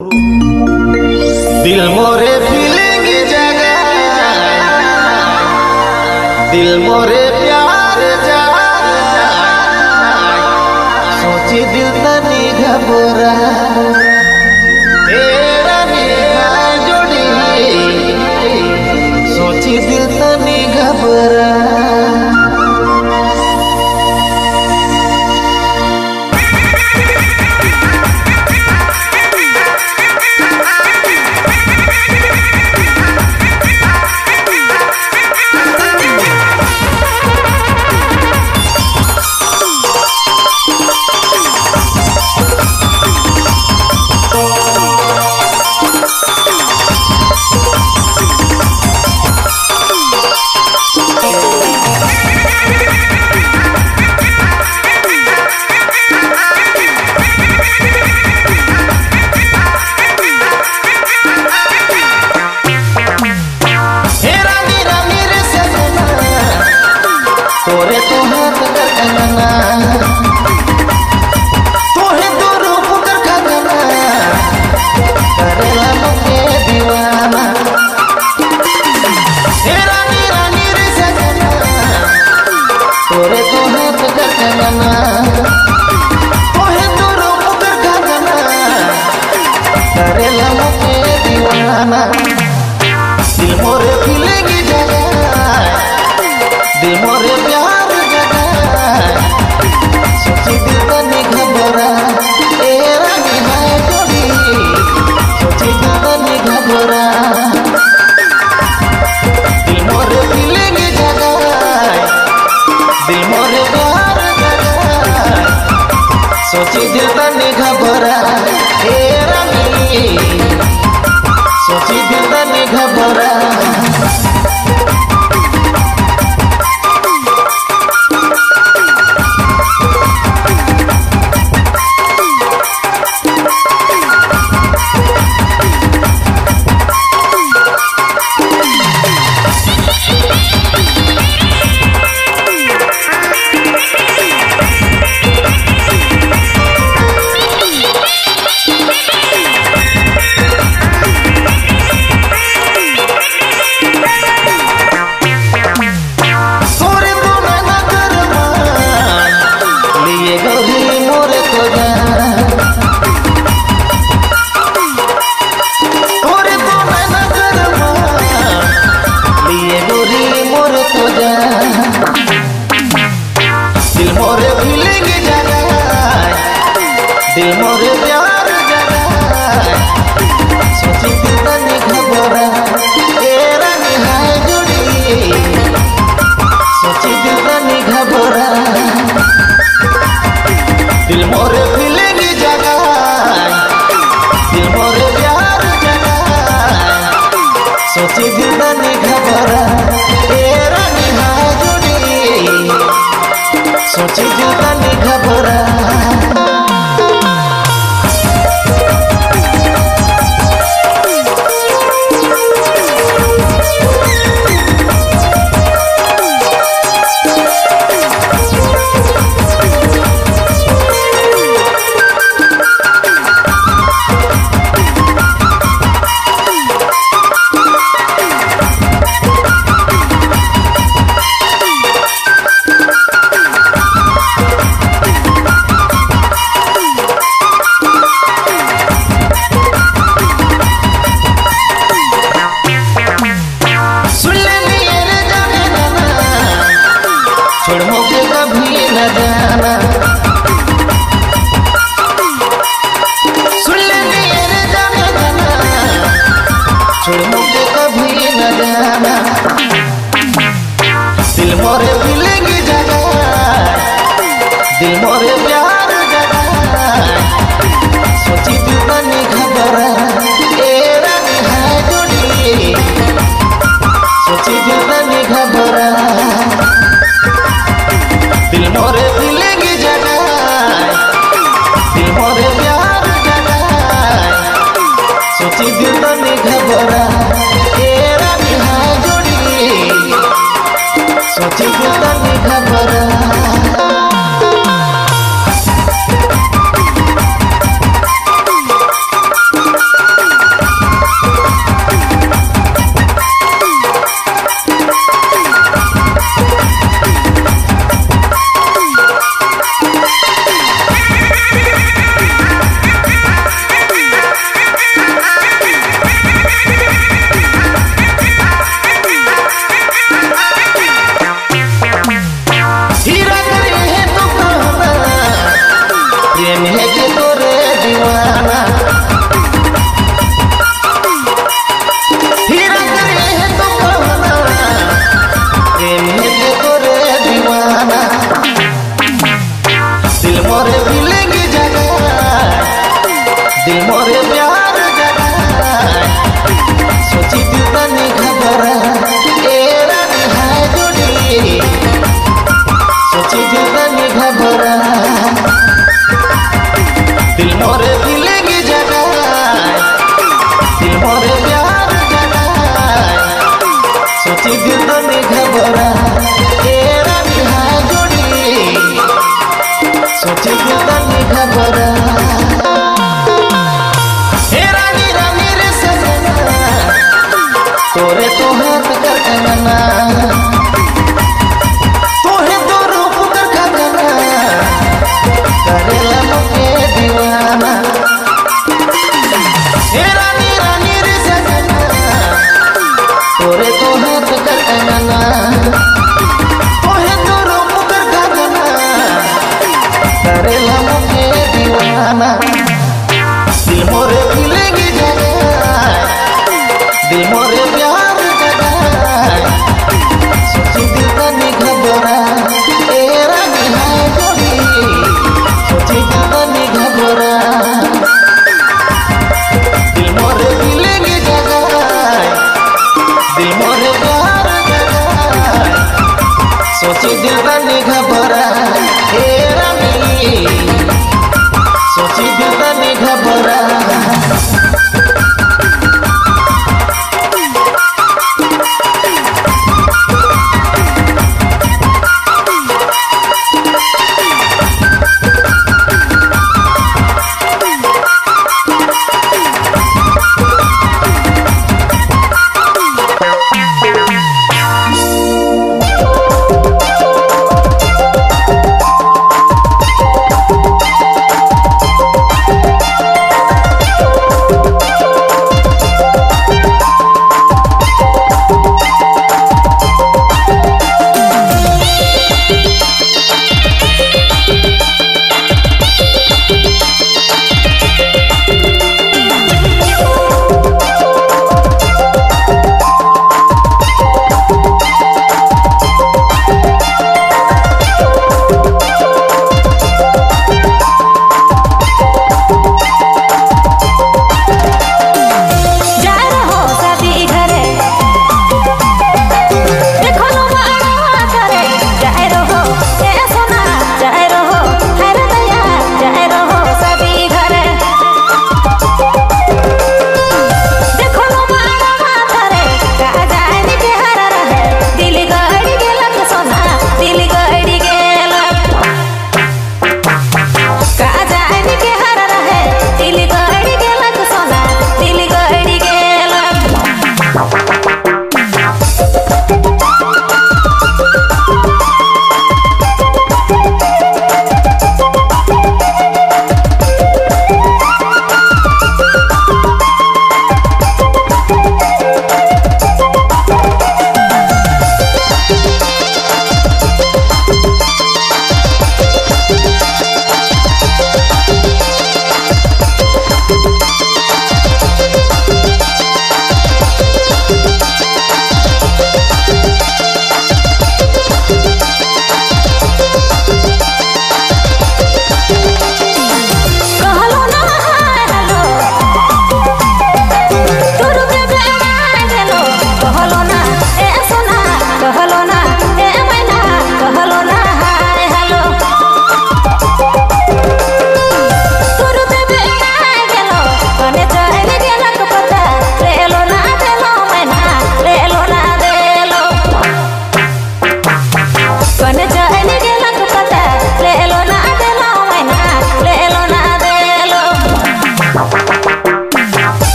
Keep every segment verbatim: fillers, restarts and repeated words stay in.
दिल मोरे फीलिंग जगा, दिल मोरे प्यार जागा, सोची दिल तनी घबरा, तेरा निगाह जोड़ी, सोची दिल तनी घबरा। तोरे तो हाथ कर कंगना, तोहे तो रूप कर कंगना, करेला मुझे दीवाना। हे रानी रानी रे सजना, तोरे तो हाथ कर कंगना, तोहे तो रूप कर कंगना, करेला मुझे दीवाना। दिल मोरे फीलिंग जगा, दिल मोरे प्यार जगा, सोची दिल तनी घबरा, ए रानी हाय जोड़ी, सोची दिल तनी घबरा। दिल मोरे फीलिंग जगा, दिल मोरे प्यार जगा, सोची दिल तनी घबरा, ए रानी, सोची दिल तनी घबरा। दिल मोरे फीलिंग जगा, दिल मोरे प्यार जगा, सोची दिल तनी घबरा, ए रानी हाय जोड़ी, सोची दिल तनी घबरा। दिल मोरे फीलिंग जगा, दिल मोरे प्यार जगा, सोची दिल तनी घबरा, ए रानी हाय जोड़ी, सोची दिल तनी घबरा। दिल मोरे प्यार जगाए सोची दिल तो नहीं घबरा ए रानी हाय जोड़ी सोची दिल तो नहीं घबरा ए रानी रानी रे सजना तोरे तो हाथ कर कंगना तोहे तो रूप कर खगना करेला मुझे दीवाना ए रानी रानी रे सजना तोरे तो हाथ कर कंगना तोहे तो रूप कर खगना करेला मुझे दीवाना दिल मोरे खिलेगी जगह दिल मोरे प्यार जगाए सोची दिल तो नहीं घबरा ए रानी हाय जोड़ी सोची दिल तो नहीं घबरा दिल मोरे खिलेगी जगह दिल मोरे प्यार जगाए सोची दिल तो नहीं घबरा ए रानी सोची दिल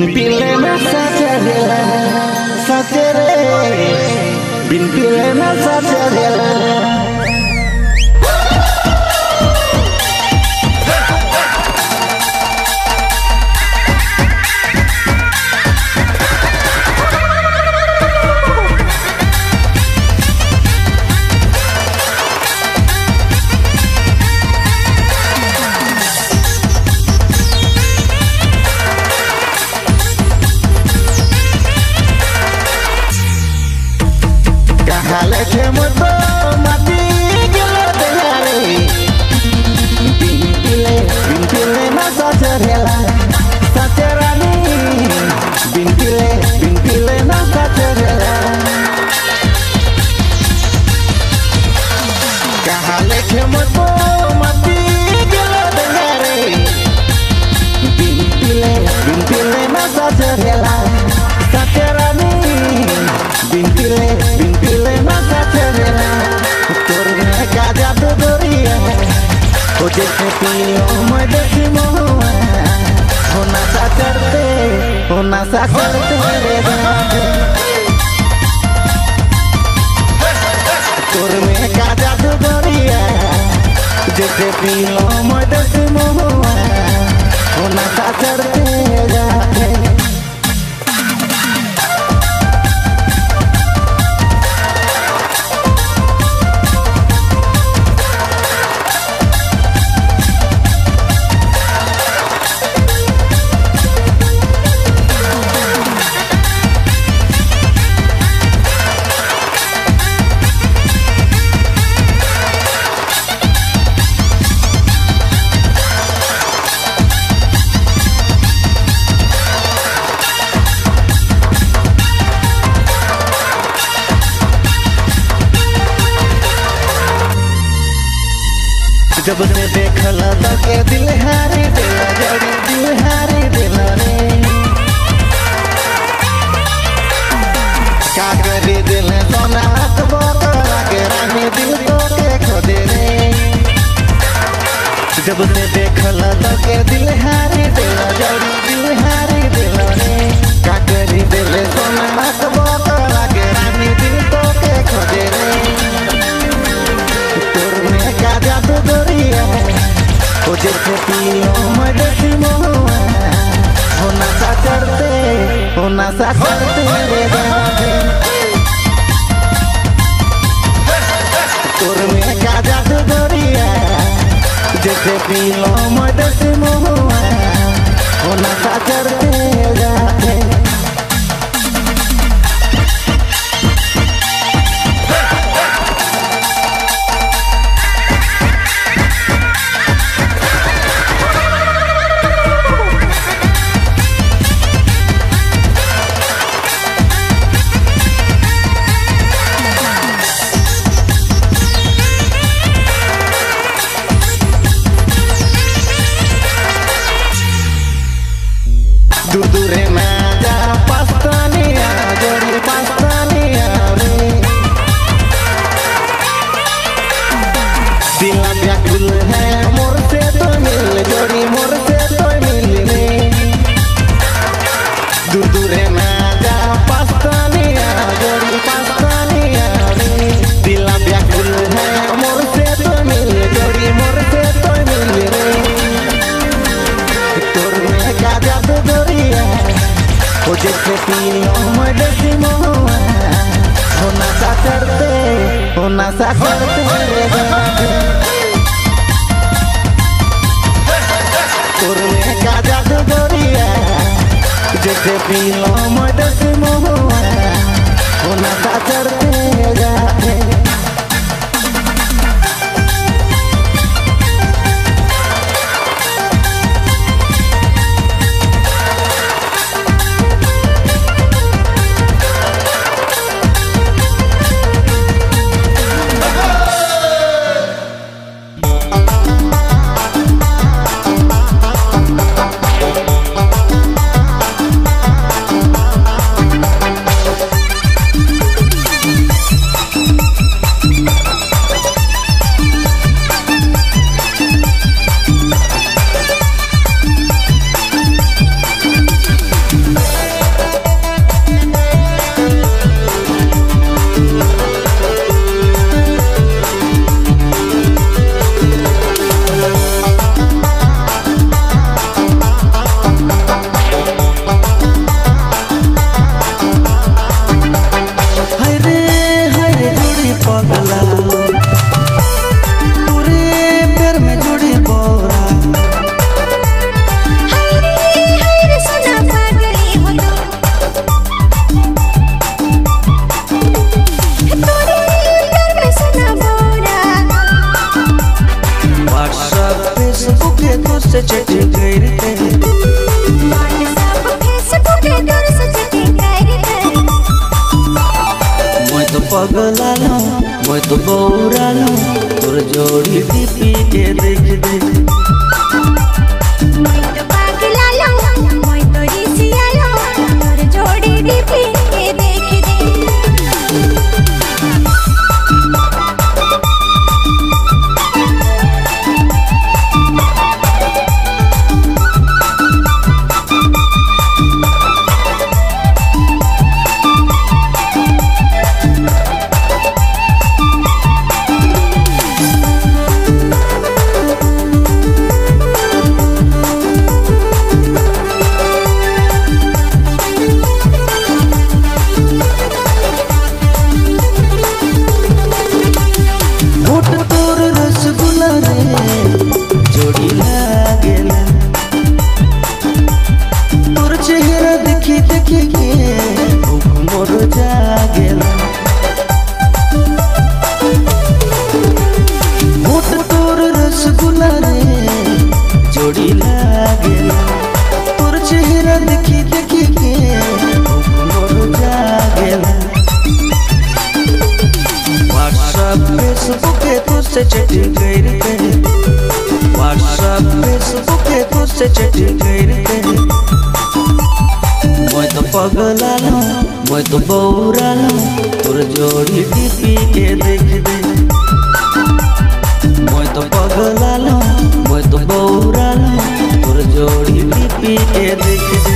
Pilena sajarela sajare bin pilena sajarela Kahale kemoto mati gelo dehare Bimpile, bimpile na sajarela sajarani Bimpile, bimpile na sajarela Kahale kemoto mati gelo dehare Bimpile, bimpile na sajarela sajarani Bimpile, bimpile masa cerela Turne kaja tudoria Oje sepio mode simoa Ona sakarte, ona sakarte redate Turne kaja tudoria Oje sepio mode simoa Ona sakarte redate जब से देखला तो के दिल हारी दिला जड़ी दिल हारी दिला रे का करे दिल सोना तो बोतला के रानी दिल तो के खोदे रे जब से देखला तो के दिल हारी दिला जड़ी दिल हारी दिला रे का करे दिल सोना तो बोतला के रानी दिल तो के खोदे रे Kaja tudoria Oje sepio mode simoa Ona sakarte Ona sakarte redate Turme kaja tudoria Oje sepio mode simoa Ona sakarte redate Dudure maja pastania jodi pastania re Dil vyakul hai mor se to mil jodi mor se to mil re Dudure maja pastania jodi pastania re Dil vyakul hai mor se to mil jodi mor se to mil re Turne kaja tudoria Oje sepio mode simoa Ona sakarte, ona sakarte redate Turne kaja tudoria Oje sepio mode simoa Ona sakarte redate पगलालो मैं तो बौरालो तोर जोड़ी टीपी के देख दे मैं तो पगलालो मैं तो रिसियालो तोर जोड़ी टीपी के देख दे जोड़ी लागेला तोर चेहरा देखी देखी के भूख मोर जागेला होठ तोर रसगुल्ला रे जोड़ी लागेला तोर चेहरा देखी देखी के भूख मोर जागेला व्हाट्सएप फेसबुक पे तुझसे चैटिंग करके व्हाट्सएप फेसबुक पे तुझसे चैटिंग करके मैं तो पगलालो मैं तो बौरालो तोर जोड़ी टीपी के देख दे मैं तो पगलालो मैं तो बौरालो तोर जोड़ी टीपी के देख दे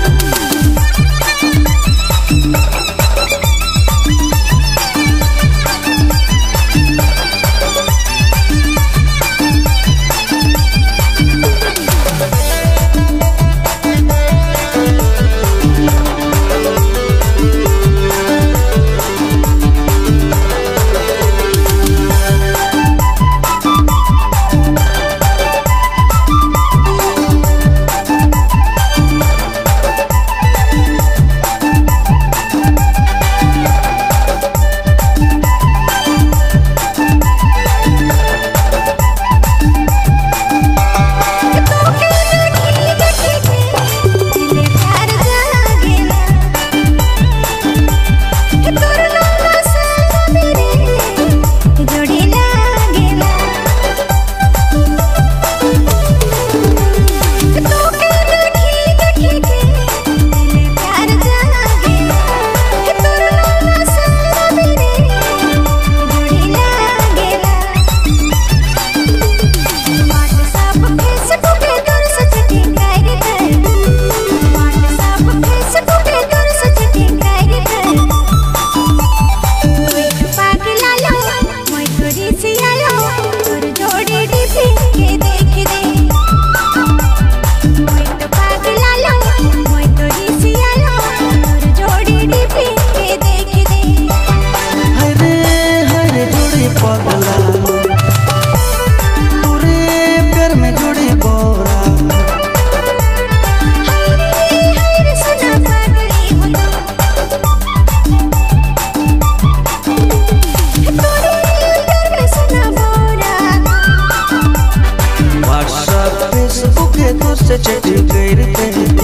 तुझसे चैटिंग करके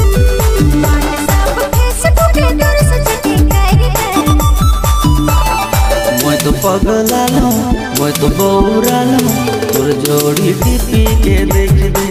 मैं तो पगलालो मैं तो बौरालो तोर जोड़ी टीपी के देख दे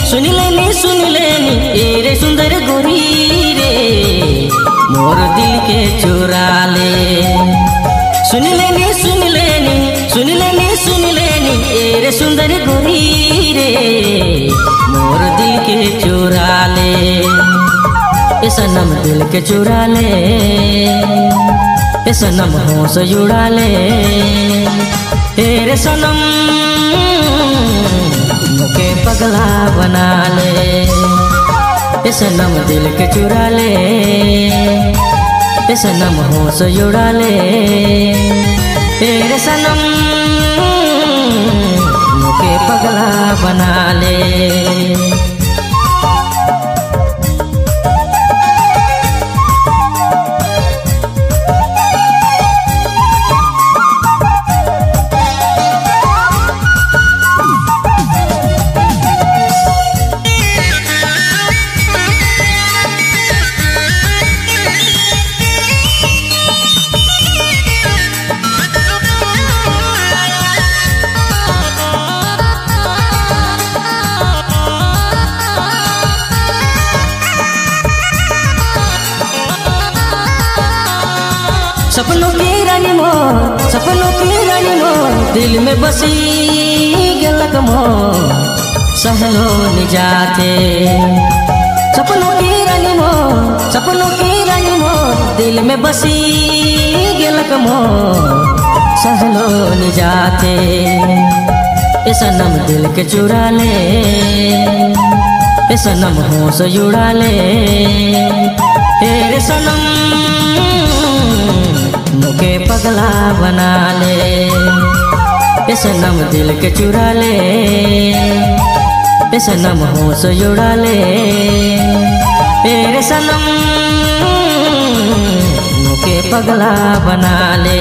सुन लेनी सुन लेनी ए रे सुंदर गोरी रे मोर दिल के चुरा ले। सुन लेनी सुन लेनी सुन लेनी सुन लेनी ए रे सुंदर गोरी रे मोर दिल के चुरा ले। ए सनम दिल के चुरा ले, ए सनम होश जुड़ा ले। ए रे सनम मुके पगला बना ले। ए सनम दिल के चुरा ले, ए सनम होश जुड़ा ले। ए रे सनम मुके पगला बना ले। सपनों की रानी मो, सपनों की रानी मो, दिल में बसी गलक मो सहलो निजाते। सपनों की रानी मो, सपनों की रानी मो, दिल में बसी गलक मो सहलो निजाते। ए सनम दिल के चुरा ले, ए सनम होश जुड़ा ले। ए रे सनम मुके पगला बना ले। ए सनम दिल के चुरा ले, ए सनम होश जुड़ा ले। ए रे सनम मुके पगला बना ले।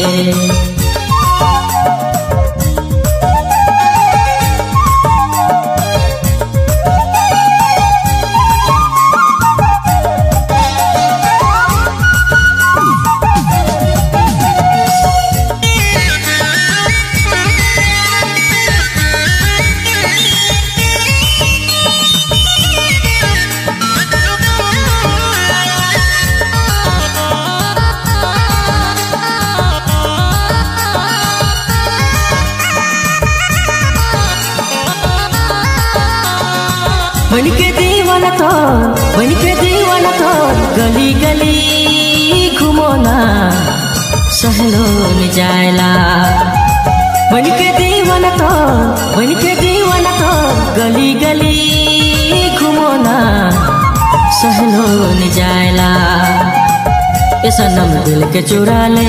बन के दीवाना तो, बन के दीवाना तो गली गली घूमो ना सहलो न जायला। बन के दीवाना तो, बन के दीवाना तो गली गली घूमो ना सहलो न जायला। ए सनम दिल के चुरा ले,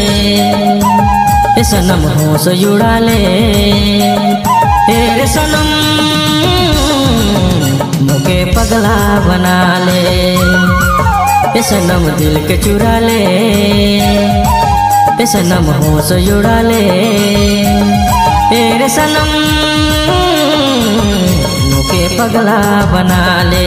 ए सनम होश जुड़ा ले। ए रे सनम मुके पगला बना ले। ए सनम दिल के चुरा ले, ए सनम होश जुड़ा ले। ए रे सनम मुके पगला बना ले।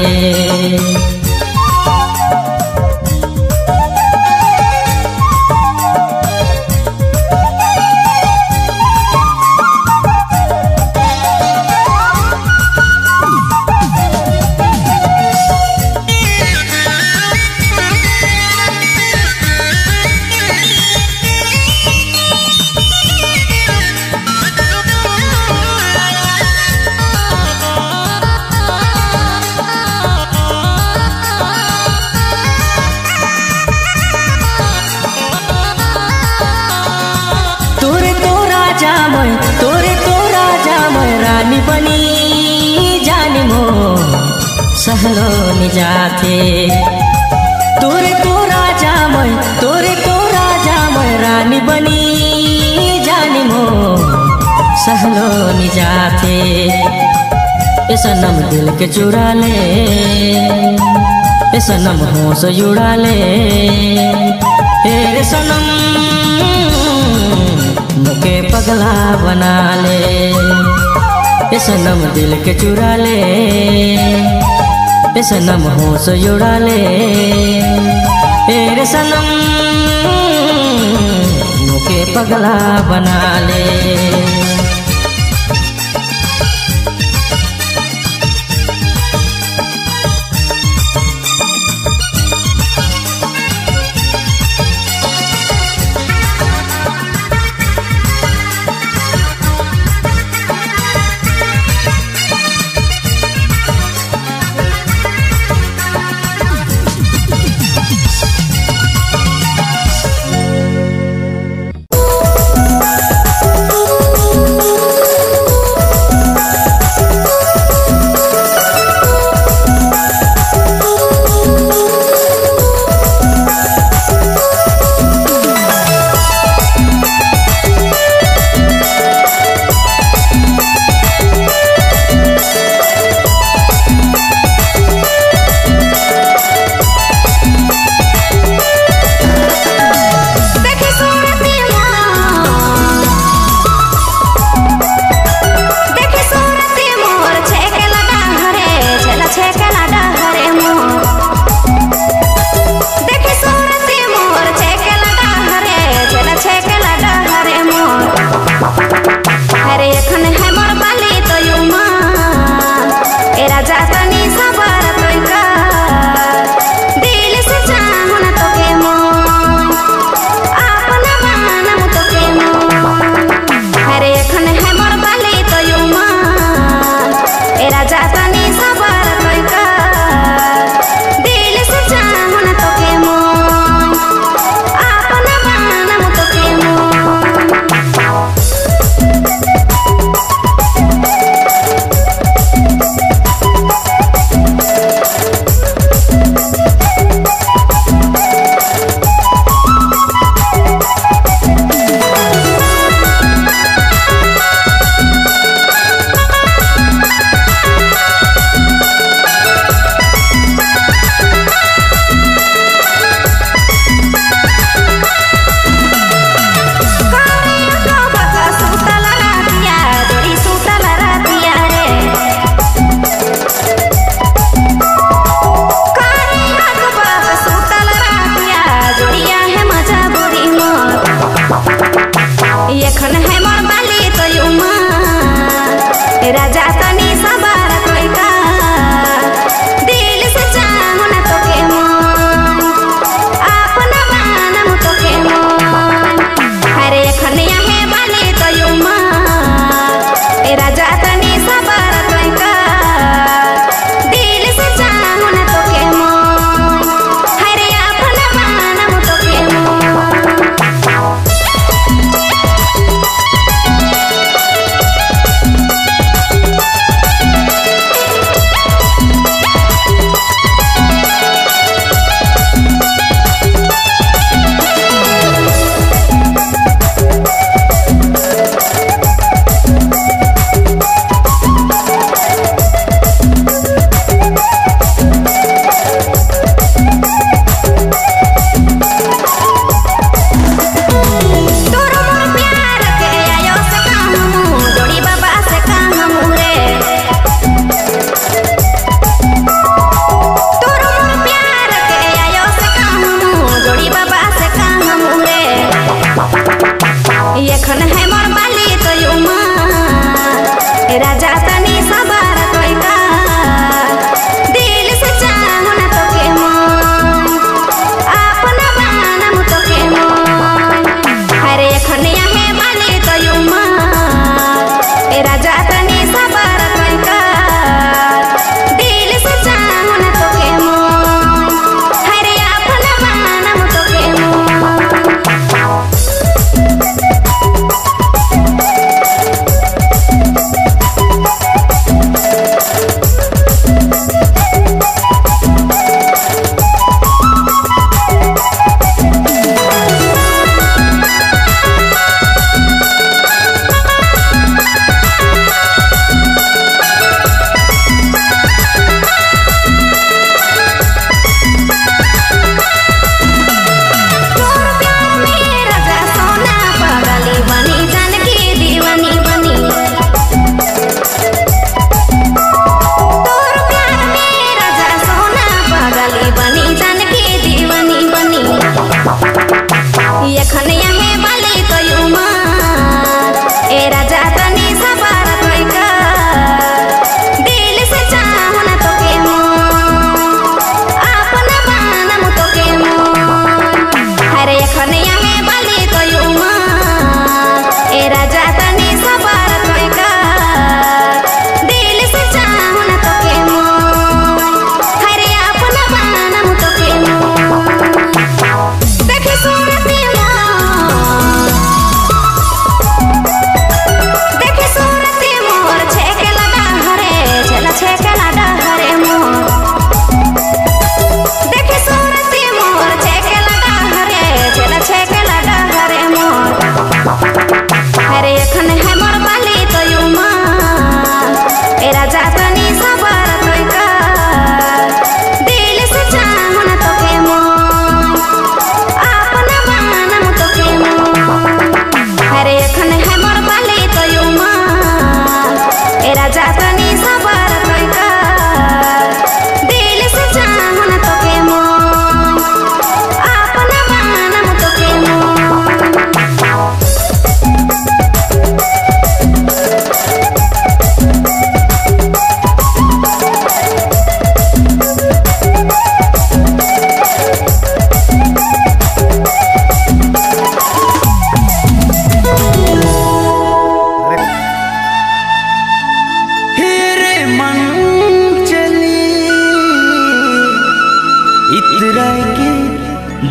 तोरे तो राजा मैं रानी बनी जानी मो सहलो नि जाते। तोरे तो राजा मैं, तोरे तो राजा मैं रानी बनी जानी मो सहलो नि जाते। ए सनम दिल के चुरा ले, ए सनम होश जुड़ा ले। ए रे सनम मुके पगला बना ले। ए सनम दिल के चुरा ले, ए सनम होश जुड़ा ले। ए रे सनम मुके पगला बना ले।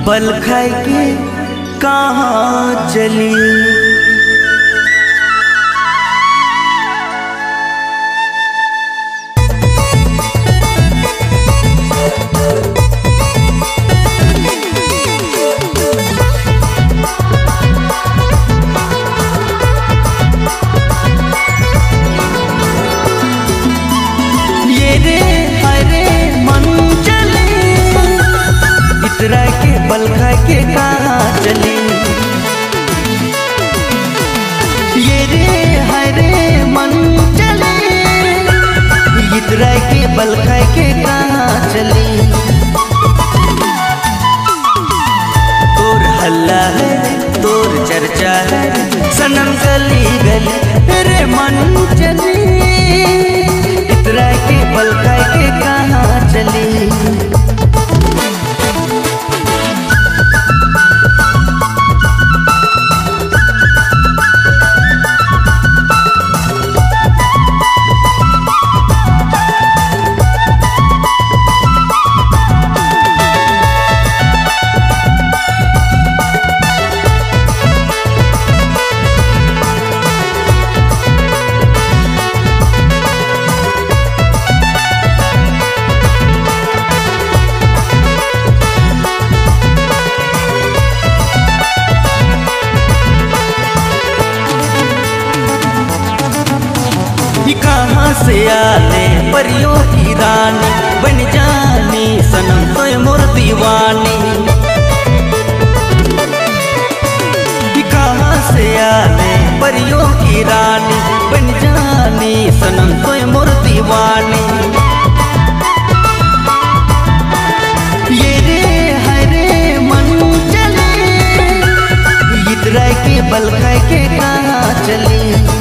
बल खाए के कहाँ चली। ये रे हरे मन चले इतरा के बल खाए के कहाँ चली। ये रे हरे मन चले इतरा के बल खाए के कहाँ चली। तोर हल्ला है तोर चर्चा है सनम गली गली रे मन चली इतरा के बल खाए के कहाँ चली। कहाँ से आले परियों की रानी बन जानी सनम तो मोर दीवानी। कहाँ से आले परियों की रानी बन जानी सनम तो मोर दीवानी। ये रे हरे मन चले इतरा के बल खाए के कहाँ चली।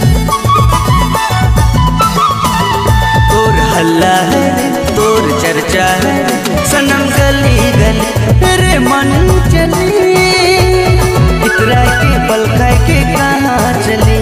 हल्ला है तोर चर्चा है सनम गली गली रे मन चली इतरा के बल खाए के कहाँ चली।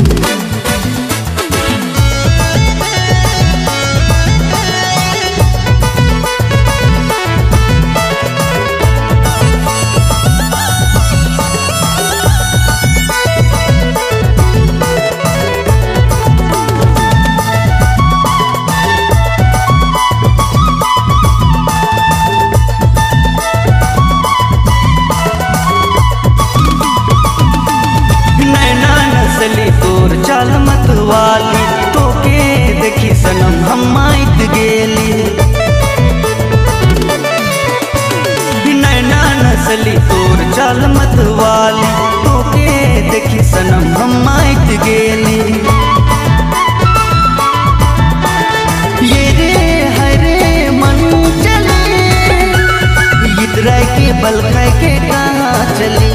तोर चाल मत वाली तो के देखी सनम हम माइत गेली। नैना नसली तोर चाल मत वाली तो के देखी सनम हम माइत गेली। ये रे हरे मन चले इतरा के बल खाए के कहाँ चली।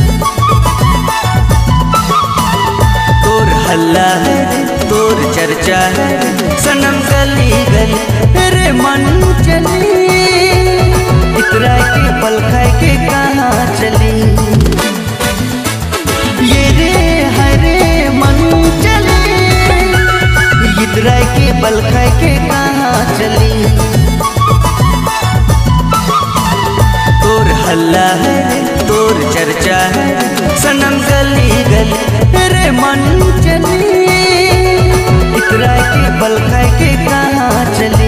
हल्ला है तोर चर्चा है सनम गली गली रे मन चली इतरा के बल खाए के कहाँ चली। ये रे हरे मन चले इतरा के बल खाए के कहाँ चली। तोर हल्ला है तोर चर्चा है सनम गली गली रे मन चली इतरा के बल खाए के कहाँ चली।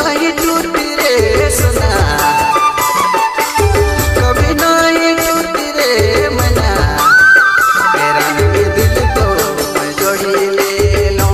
नहीं टूटी रे सुना, कभी नहीं टूटी रे मना, मेरा भी दिल को मैं जोड़ी ले लूं।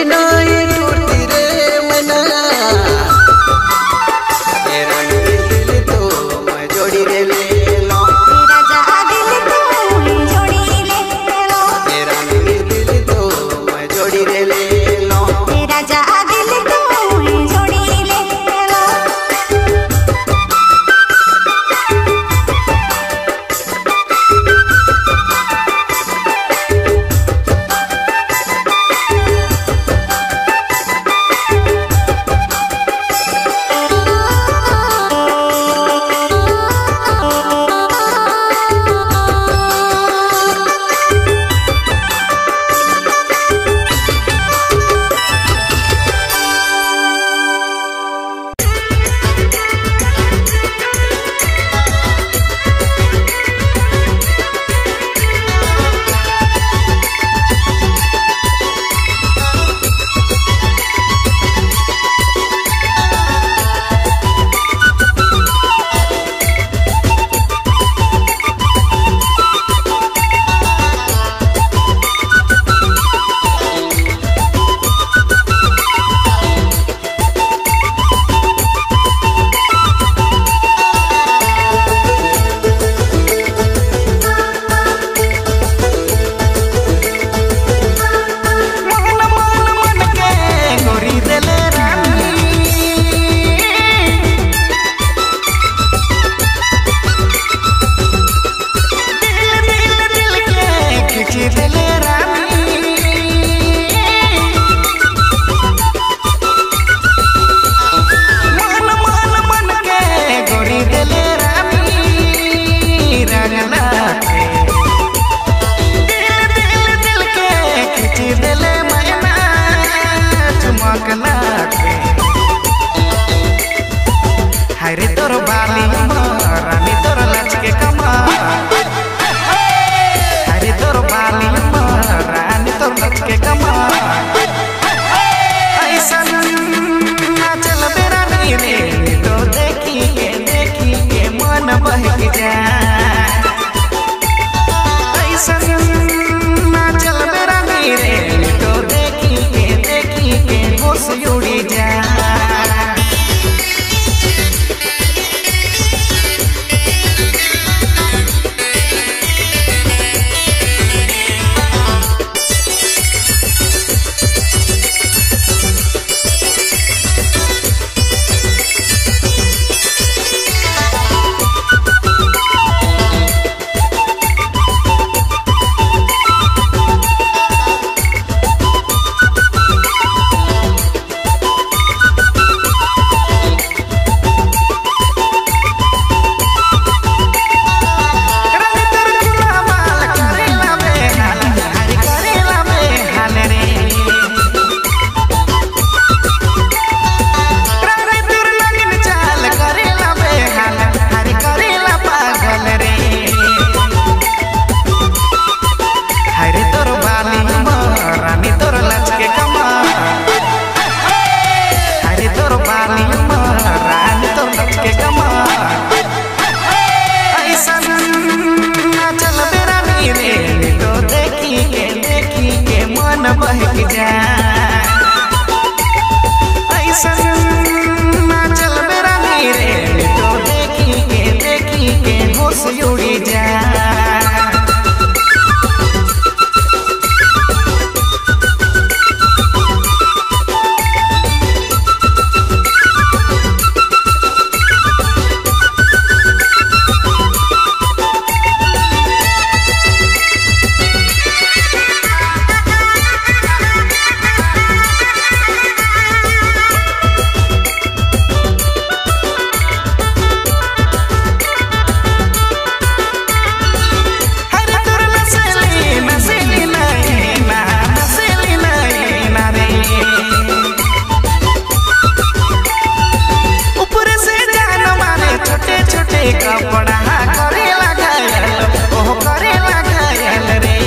नहीं टूटी रे मना तेरा दिल तो मैं जोड़ी रे ले लो राजा दिल तो जोड़ी ले लो तेरा दिल तो मैं जोड़ी रे ले लो राजा दिल तो जोड़ी ले लो हरे तोर बाली रानी तोर लचके कमा हरे तोर बाली रानी तोर लचके कमा ऐसा नाचल बेरा नहीं रे तो देखी के देखी के मन बहक जाए ऐसा नाचल बेरा नहीं रे तो देखी के देखी के होश उड़ी जाए बहक जाए ऐसा नाचल मेरा रे तो देखी के देखी के होश उड़ी जाए कपड़ा करे लगायल ओह करे लगायल रे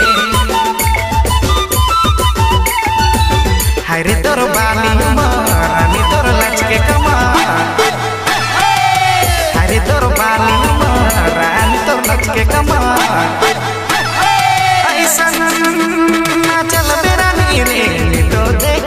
हरे तोर बाली रानी तोर लचके कमा हरे तोर बाली रानी तोर लचके कमा ऐसा नाचल बेरा रे तो देख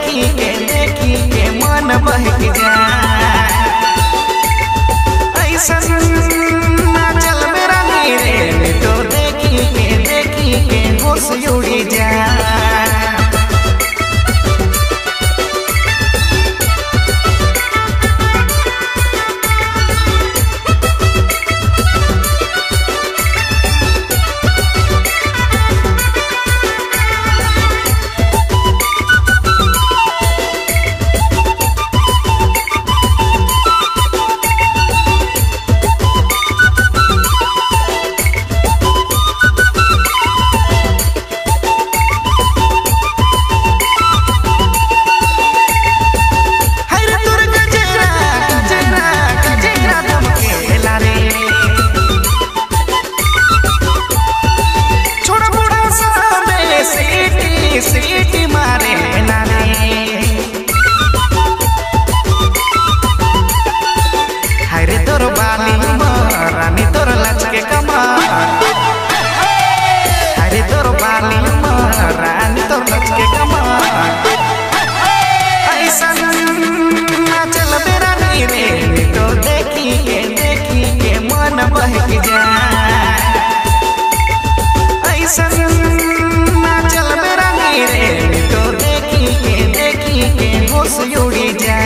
देखी के होश उड़ी जा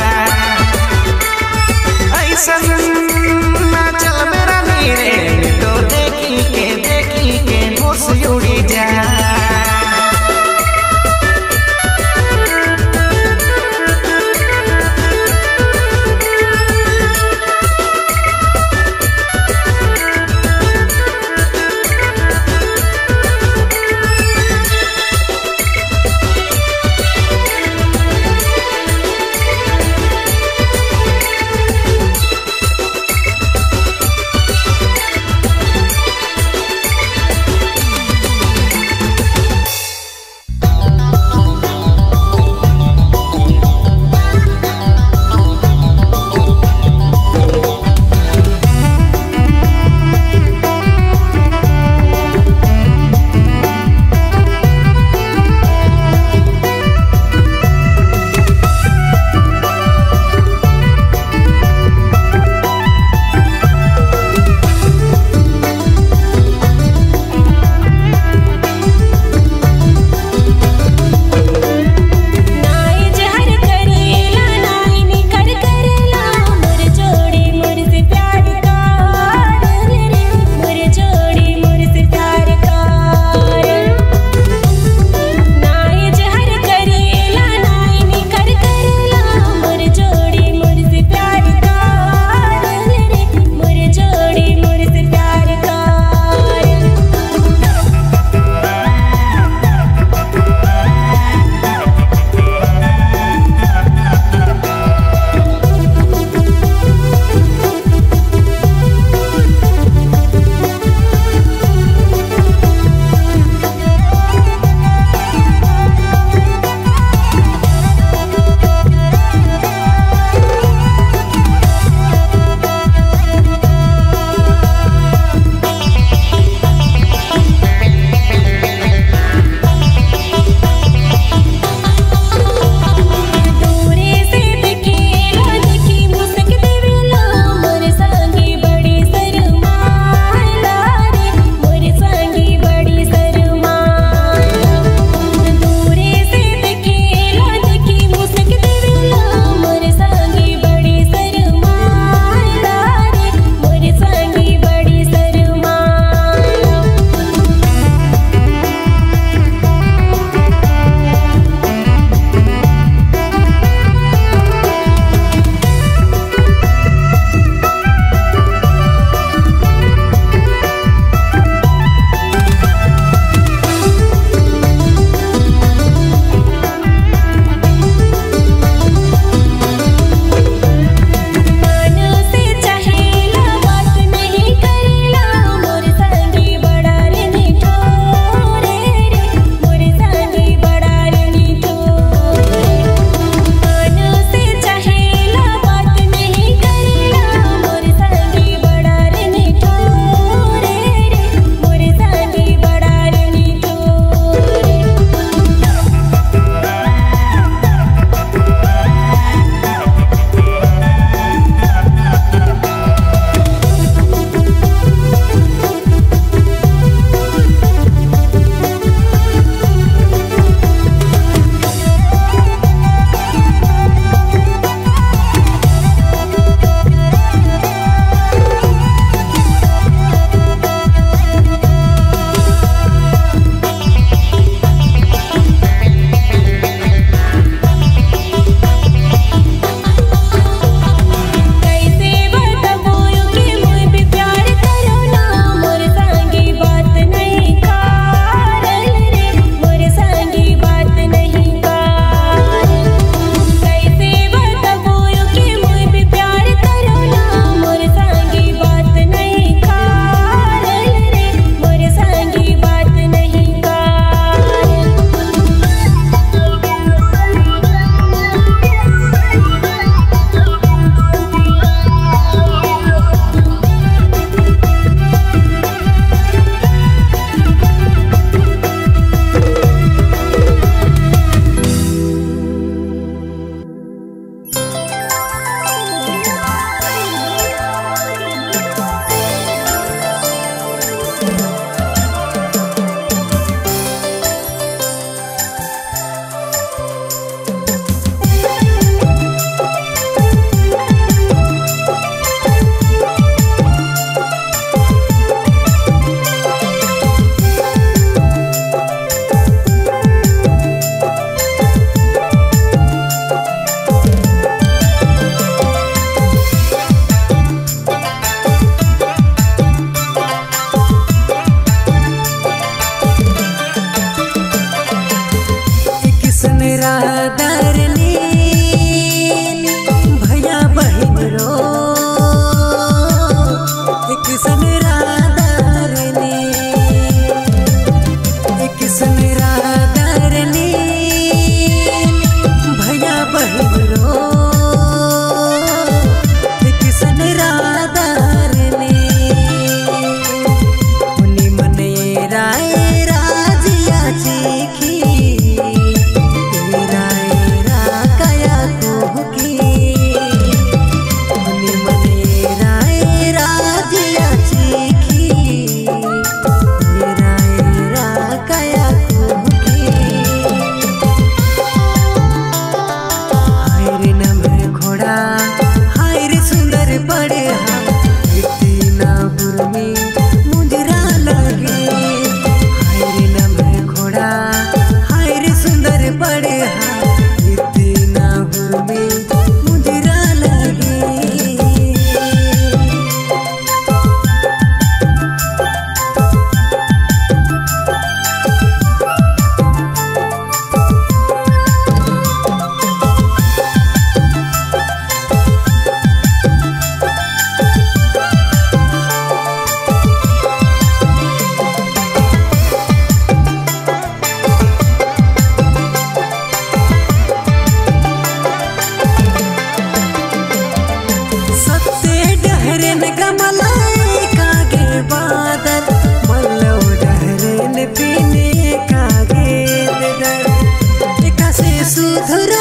ऐसा ना चल मेरा नीरे तो देखी के देखी के होश उड़ी जा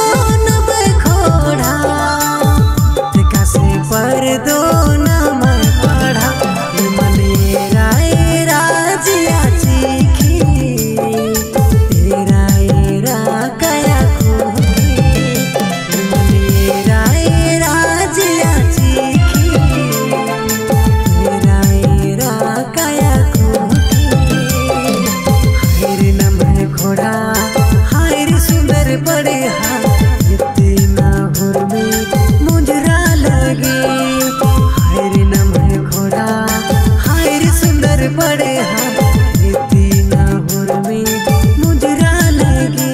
नम खोड़ा देखा से पर दो नम पढ़ा मने राय राजिया चीखी तेरा एरा कया खोखी मने राय राजिया चीखी तेरा एरा कया खोखी हाय रे नम घोड़ा हाय रे सुंदर बड़े हाथ इतना हुर में मुजरा लगे हाय रे नम घोड़ा हाय रे सुंदर बड़े हाथ इतना हुर में मुजरा लगे।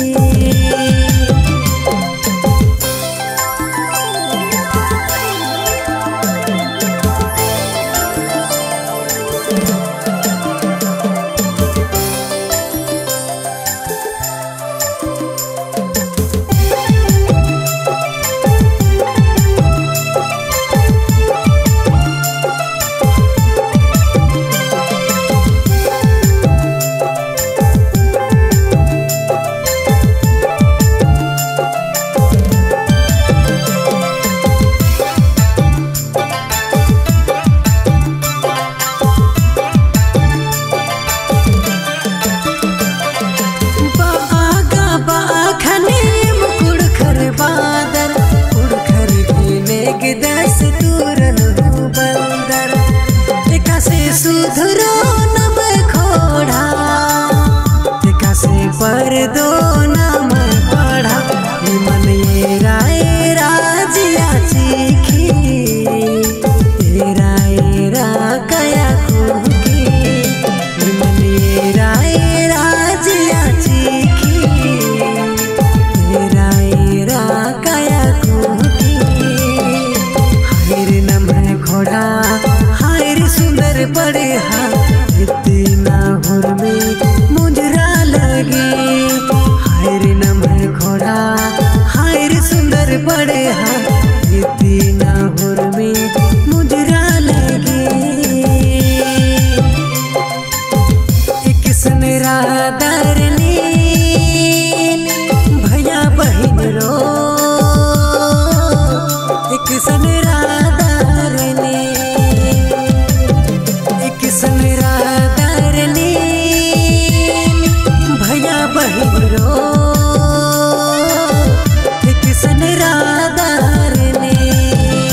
बागा बाखने मुकुड़ खर बादर उड़ खर गिने के दस तुरन हो बंदर देखा से सुधरो नम खोड़ा देखा से पर दो नम पढ़ा मन ये राय राजिया चीखी तेरा एरा कया खोखी मन ये राय राजिया चीखी तेरा एरा कया खोखी हाय रे नम घोड़ा हाय रे सुंदर बड़े हाथ इतना हुर में मुजरा लगे हाय रे नम घोड़ा हाय रे सुंदर बड़े हाथ इतना हुर में मुजरा लगे। एक सनरा दरनी भैया बहन रो एक सनरा दरनी एक सनरा दरनी भैया बहन रो एक सनरा दरनी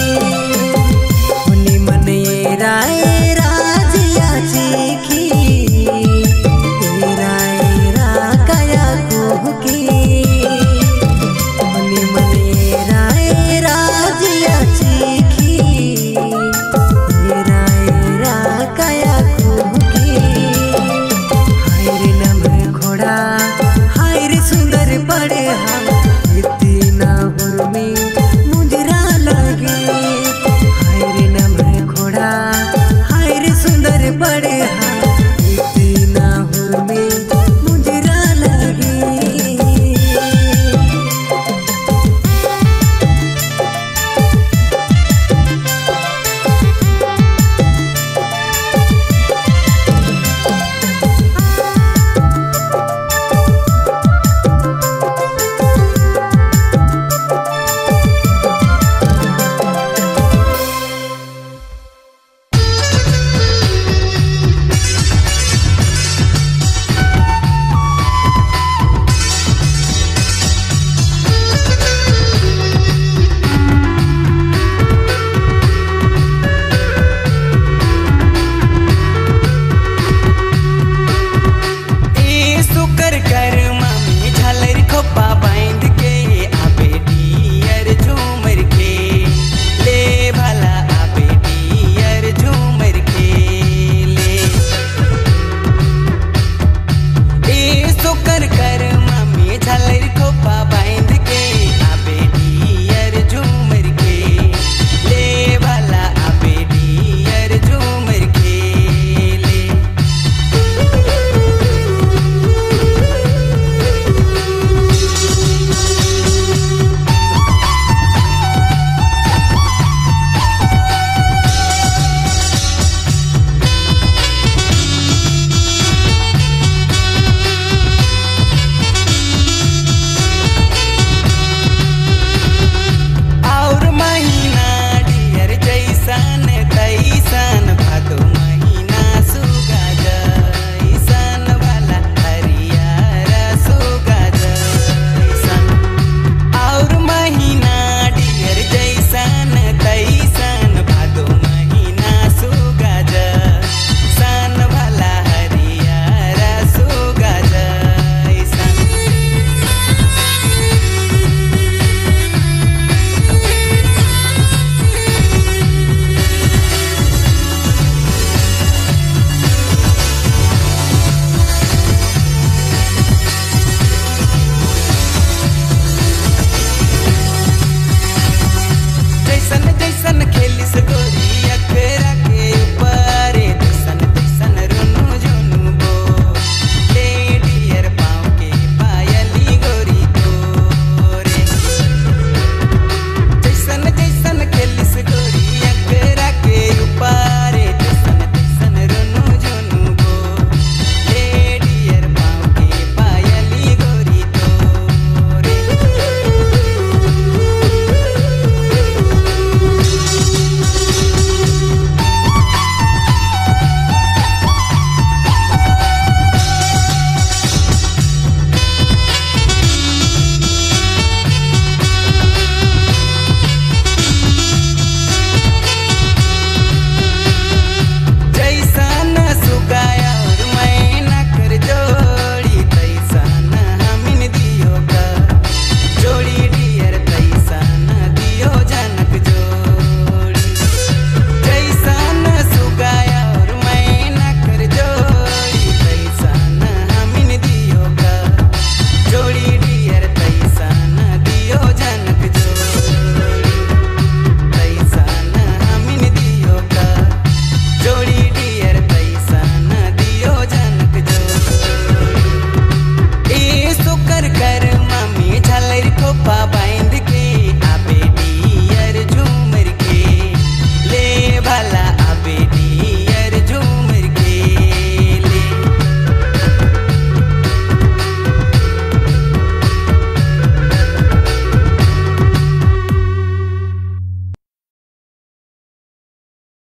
किस गोरी अखरा